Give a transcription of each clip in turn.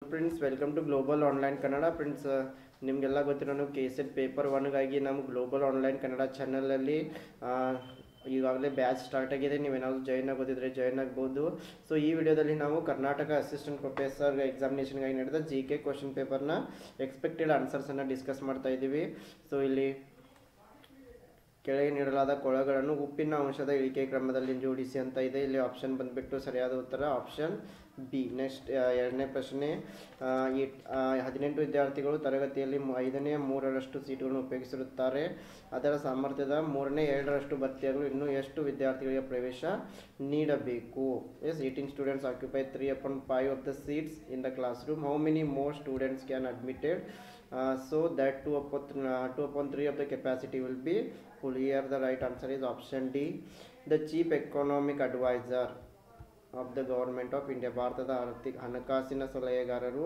Friends welcome to global online Kannada friends. ನಿಮಗೆಲ್ಲ ಗೊತ್ತಿರೋ KSET paper ಒನ್ಗಾಗಿ ನಮ್ಮ ಗ್ಲೋಬಲ್ ಆನ್ಲೈನ್ ಕನ್ನಡ ಚಾನಲಲ್ಲಿ ಈಗಾಗಲೇ ಬ್ಯಾಚ್ ಸ್ಟಾರ್ಟ್ ಆಗಿದೆ. ನೀವೇನಾದರೂ ಜಾಯ್ನ್ ಆಗೋದಿದ್ರೆ ಜಾಯ್ನ್ ಆಗ್ಬೋದು. ಸೊ ಈ ವಿಡಿಯೋದಲ್ಲಿ ನಾವು ಕರ್ನಾಟಕ ಅಸಿಸ್ಟೆಂಟ್ ಪ್ರೊಫೆಸರ್ ಎಕ್ಸಾಮಿನೇಷನ್ಗಾಗಿ ನಡೆದ GK ಕ್ವಶನ್ ಪೇಪರ್ನ ಎಕ್ಸ್ಪೆಕ್ಟೆಡ್ ಆನ್ಸರ್ಸನ್ನು ಡಿಸ್ಕಸ್ ಮಾಡ್ತಾ ಇದ್ದೀವಿ. ಸೊ ಇಲ್ಲಿ ಕೆಳಗೆ ನೀಡಲಾದ ಕೊಳಗಳನ್ನು ಉಪ್ಪಿನ ಅಂಶದ ಇಳಿಕೆ ಕ್ರಮದಲ್ಲಿ ಜೋಡಿಸಿ ಅಂತ ಇದೆ. ಇಲ್ಲಿ ಆಪ್ಷನ್ ಬಂದುಬಿಟ್ಟು ಸರಿಯಾದ ಉತ್ತರ ಆಪ್ಷನ್ ಬಿ. ನೆಕ್ಸ್ಟ್ ಎರಡನೇ ಪ್ರಶ್ನೆ, 18 ವಿದ್ಯಾರ್ಥಿಗಳು ತರಗತಿಯಲ್ಲಿ 5/3 ಸೀಟುಗಳನ್ನು ಉಪಯೋಗಿಸಿರುತ್ತಾರೆ. ಅದರ ಸಾಮರ್ಥ್ಯದ 3/2 ಭರ್ತಿಯಾಗಲು ಇನ್ನೂ ಎಷ್ಟು ವಿದ್ಯಾರ್ಥಿಗಳಿಗೆ ಪ್ರವೇಶ ನೀಡಬೇಕು? Yes, 18 students occupy 3/5 of the seats in the classroom. How many more students can admitted? So that 2/3 of the capacity will be full. Here the right answer is option D. The chief economic advisor of the government of India, ಭಾರತದ ಹಣಕಾಸಿನ ಸಲಹೆಗಾರರು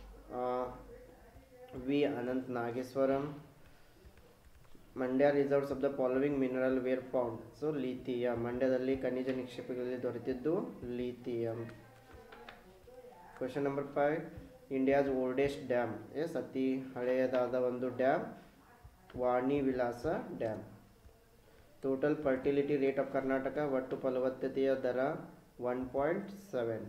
V Anant Nageswaran. Mandya reserves of the following mineral were found. So lithium, ಮಂಡ್ಯದಲ್ಲಿ ಖನಿಜ ನಿಕ್ಷೇಪಗಳಲ್ಲಿ ದೊರೆತಿದ್ದು lithium. Question number 5, India's oldest dam. Yes, ಅತಿ ಹಳೆಯದಾದ ಒಂದು dam Vani Vilasa dam. Total fertility rate of Karnataka, ಒಟ್ಟು ಫಲವತ್ತತೆಯ ದರ 1.7.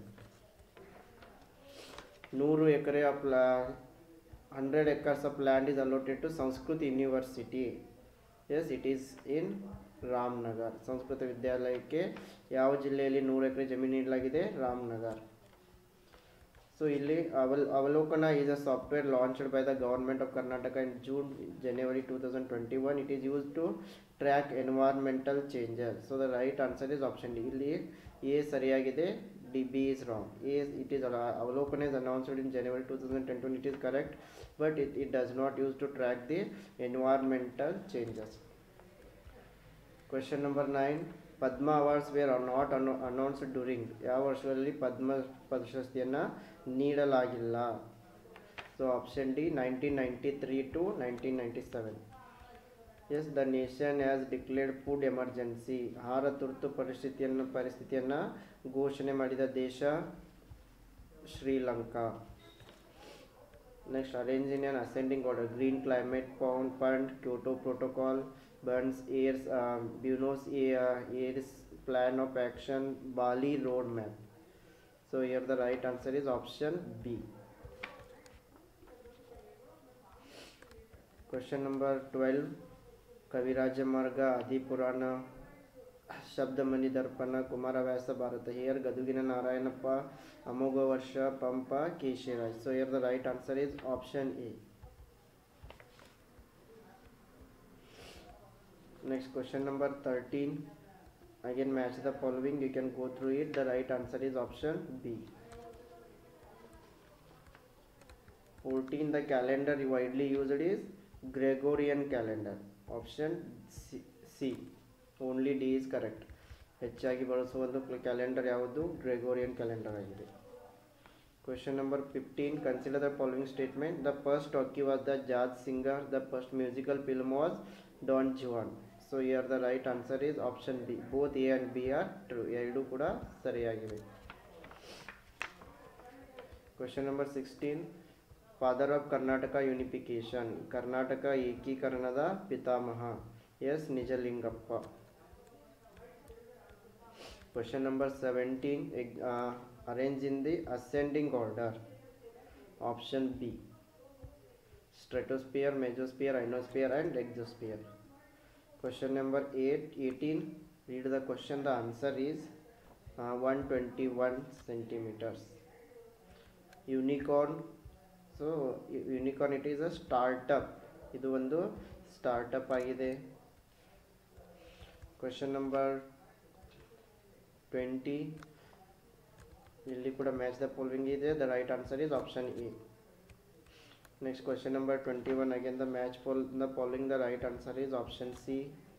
100 acre of 100 acres of land is allotted to Sanskrit university. Yes, it is in Ramanagar. Sanskrit ವಿದ್ಯಾಲಯಕ್ಕೆ ಯಾವ ಜಿಲ್ಲೆಯಲ್ಲಿ 100 ಎಕರೆ ಜಮೀನು ನೀಡಲಾಗಿದೆ? ರಾಮನಗರ್. ಸೊ ಇಲ್ಲಿ Avalokana is a software launched by the government of Karnataka in January 2021. It is use to track environmental changes. So the right answer is option D. ಇಲ್ಲಿ A ಸರಿಯಾಗಿದೆ, B is wrong. It is Avalokana is announced in January 2021. It is correct, but it does not use to track the environmental changes. Question number 9, Padma awards were not announced during ಯಾವ ವರ್ಷದಲ್ಲಿ ಪದ್ಮ ಪ್ರಶಸ್ತಿಯನ್ನು ನೀಡಲಾಗಿಲ್ಲ? So option D 1993 to 1997. Yes, the nation has declared food emergency. ಆಹಾರ ತುರ್ತು ಪರಿಸ್ಥಿತಿಯನ್ನು ಘೋಷಣೆ ಮಾಡಿದ ದೇಶ Sri Lanka. Next, arrange in an ascending order. Green climate fund, Kyoto protocol, Buenos Aires plan of action, Bali road map. So here the right answer is option B. Question number 12, Kaviraja Marga, Adipurana, Shabdamani Darpana, Kumaravyasa Bharata. Here ಗದುಗಿನ Narayanappa, Amogha Varsha, Pampa, Keshiraj. So here the right answer is option A. Next question number 13, again match the following, you can go through it. The right answer is option B. 14, the calendar widely used is Gregorian calendar. Option C. Only D is correct. ಹೆಚ್ಚಾಗಿ ಬಳಸುವ ಒಂದು calendar ಯಾವುದು? Gregorian calendar ಆಗಿದೆ. Question number 15, consider the following statement. The first talkie was the Jazz Singer. The first musical film was Don Juan. So here the right answer is option B. Both A and B are true. ಎರಡೂ ಕೂಡ ಸರಿಯಾಗಿವೆ. Question number 16, father of Karnataka unification. Karnataka ಏಕೀಕರಣದ ಪಿತಾಮಹ. Yes, Nijalingappa. Question number 17, arrange in the ascending order. Option B. Stratosphere, mesosphere, ionosphere and exosphere. Question number 18, read the question. The answer is 121 centimeters. Unicorn. So unicorn, it is a startup. ಇದು ಒಂದು startup ಆಗಿದೆ. Question number 20, ಇಲ್ಲಿ ಕೂಡ match the following ಇದೆ. The right answer is option A. Next question number 21, again the match for the following. The right answer is option C.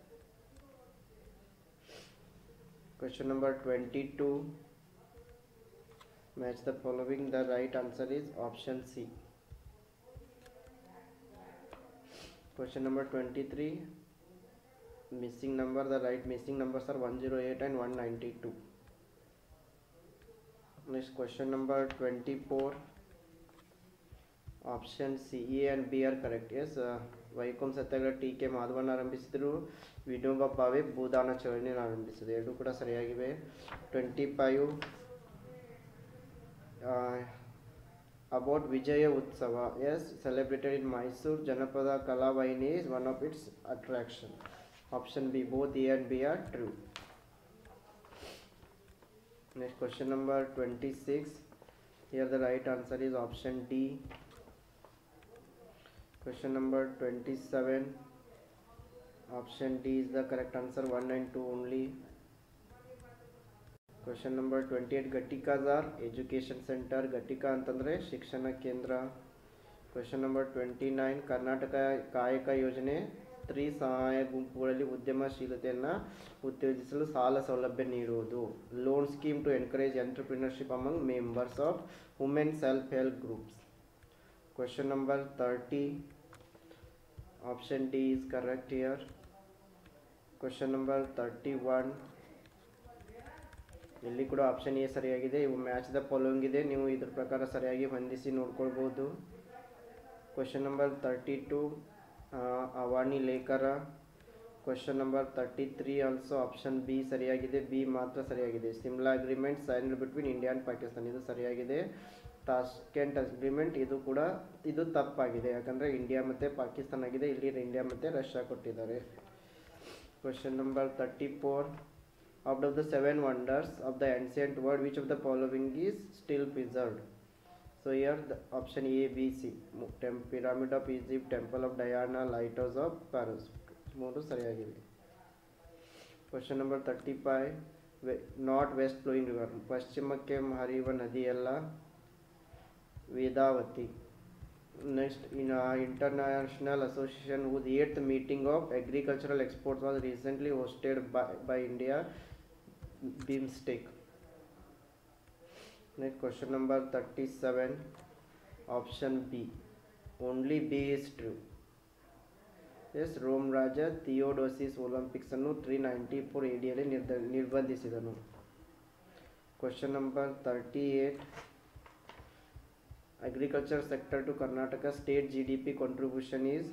Question number 22, match the following. The right answer is option C. Question number 23, missing number. The right missing numbers are 108 and 192. Next question number 24, option C A and B are correct. Yes, Vaikom Satyagraha T K Madhavan ಆರಂಭಿಸಿದರು, ವಿನೋಬಾ ಭಾವೆ ಭೂದಾನ ಚಳವಳಿಯನ್ನು ಆರಂಭಿಸಿದರು. ಎರಡೂ ಕೂಡ ಸರಿಯಾಗಿವೆ. 25 about Vijaya Utsava. Yes, celebrated in Mysore. Janapada Kalavaini is one of its attraction. Option B, both A and B are true. Next question number 26. Here the right answer is option D. Question number 27. Option D is the correct answer. 1 and 2 only. Question number 28. Gatikas are education center. Gatika ಅಂತಂದ್ರೆ ಶಿಕ್ಷಣ ಕೇಂದ್ರ. Question number 29. Karnataka ಕಾಯಕ ಯೋಜನೆ ಸ್ತ್ರೀ ಸಹಾಯ ಗುಂಪುಗಳಲ್ಲಿ ಉದ್ಯಮಶೀಲತೆಯನ್ನು ಉತ್ತೇಜಿಸಲು ಸಾಲ ಸೌಲಭ್ಯ ನೀಡುವುದು. Loan scheme to encourage entrepreneurship among members of women self help groups. Question number 30. Option D is correct here. Question number 31. ಇಲ್ಲಿ ಕೂಡ ಆಪ್ಷನ್ ಎ ಸರಿಯಾಗಿದೆ. ಇವು ಮ್ಯಾಚ್ ದ ಫಾಲೋಯಿಂಗ್ ಇದೆ, ನೀವು ಇದ್ರ ಪ್ರಕಾರ ಸರಿಯಾಗಿ ಹೊಂದಿಸಿ ನೋಡ್ಕೊಳ್ಬೋದು. Question number 32 Avani Lekhara. Question number 33 also option B ಸರಿಯಾಗಿದೆ, ಬಿ ಮಾತ್ರ ಸರಿಯಾಗಿದೆ. Simla agreement signed between India and Pakistan, ಇದು ಸರಿಯಾಗಿದೆ. ತಾಷ್ಕೆಂಟ್ ಅಗ್ರಿಮೆಂಟ್ ಇದು ತಪ್ಪಾಗಿದೆ, ಯಾಕಂದರೆ ಇಂಡಿಯಾ ಮತ್ತು ಪಾಕಿಸ್ತಾನ ಆಗಿದೆ, ಇಲ್ಲಿ ಇಂಡಿಯಾ ಮತ್ತು ರಷ್ಯಾ ಕೊಟ್ಟಿದ್ದಾರೆ. Question number 34. Out of the 7 wonders of the ancient world, which of the following is still preserved? So here the option A, B, C. Pyramid of Egypt, Temple of Diana, Lighthouse of Paris. ಮೂರು ಸರಿಯಾಗಿವೆ. Question number 35. Not west flowing river. ಪಶ್ಚಿಮಕ್ಕೆ ಹರಿಯುವ ನದಿಯಲ್ಲ, Vedavathi. Next, in international association whose 8th meeting of agricultural exports was recently hosted by India, BIMSTEC. Next, question number 37. Option B, only B is true. Yes, Rome Raja Theodosius Olympics ಅನ್ನು 394 AD ಯಲ್ಲಿ ನಿರ್ಬಂಧಿಸಿದನು. Question number 38. Agriculture sector to Karnataka state GDP contribution is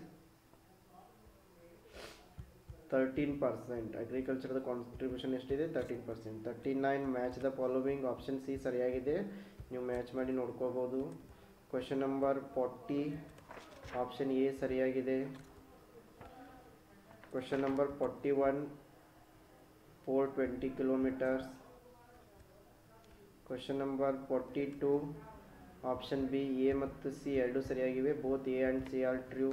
13%. Agriculture contribution ಎಷ್ಟಿದೆ? 13%. 39. Match the following. Option C ಸರಿಯಾಗಿದೆ, ನೀವು match ಮಾಡಿ ನೋಡ್ಕೋಬೋದು. Question number 40. Option A ಸರಿಯಾಗಿದೆ. Question number 41. 420 kilometers. Question number 42. Option B, A ಮತ್ತು C ಎರಡು ಸರಿಯಾಗಿವೆ. Both A and C are true.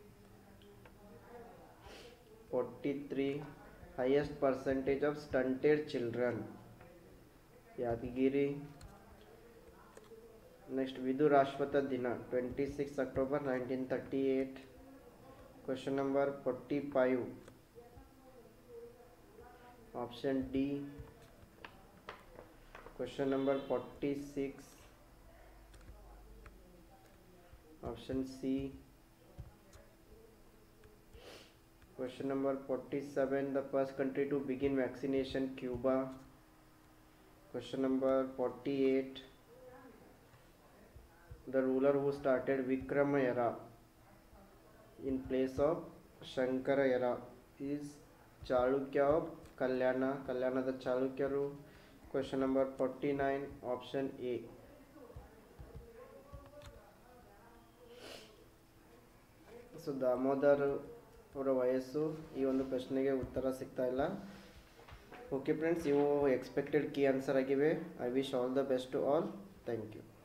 43. Highest percentage of stunted children, Yadgiri. Next, Vidurashwatha ದಿನ 26 October 1938. Question number 45. Option D. Question number 46. Option C. Question number 47. The first country to begin vaccination, Cuba. Question number 48. The ruler who started Vikrama era in place of Shankara era is Chalukya of Kalyana. Kalyanada Chalukyaru. Question number 49. Option A. So Damodar ಅವರ ವಯಸ್ಸು. ಈ ಒಂದು ಪ್ರಶ್ನೆಗೆ ಉತ್ತರ ಸಿಗ್ತಾ ಇಲ್ಲ. Okay friends, ಇವು expected key answer ಆಗಿವೆ. I wish all the best to all. Thank you.